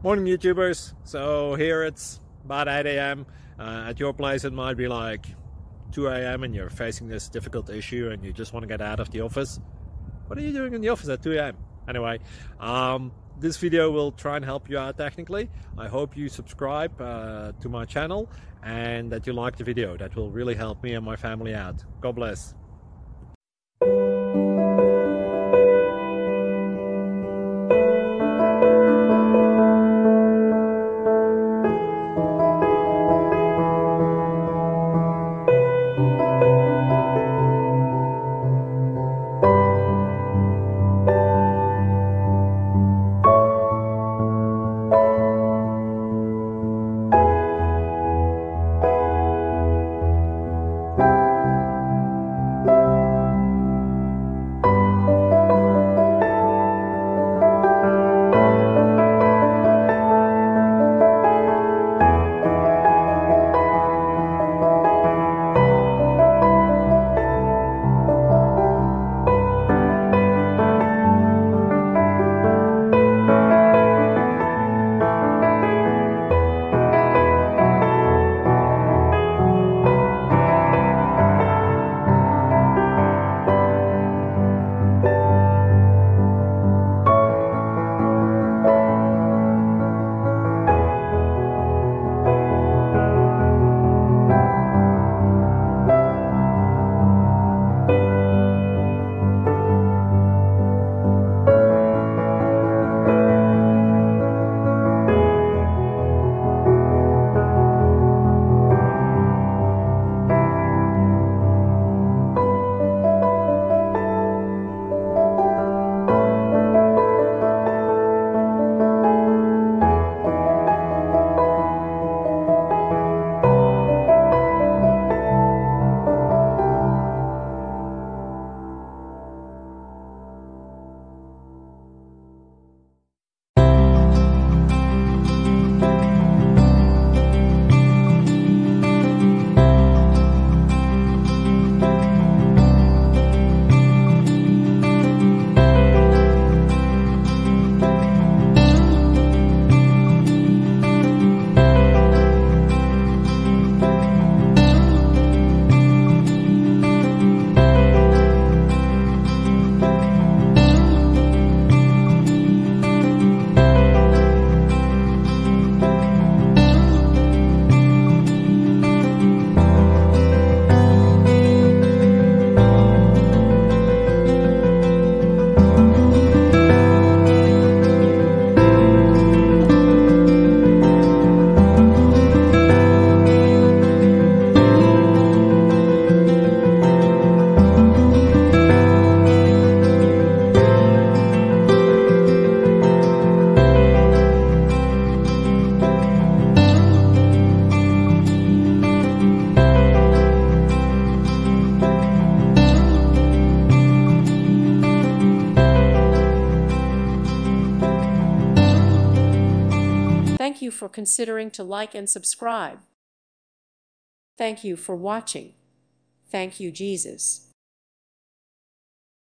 Morning YouTubers. So here it's about 8 a.m. At your place it might be like 2 a.m. and you're facing this difficult issue and you just want to get out of the office. What are you doing in the office at 2 a.m.? Anyway, this video will try and help you out technically. I hope you subscribe to my channel and that you like the video. That will really help me and my family out. God bless. Thank you for considering to like and subscribe. Thank you for watching. Thank you, Jesus.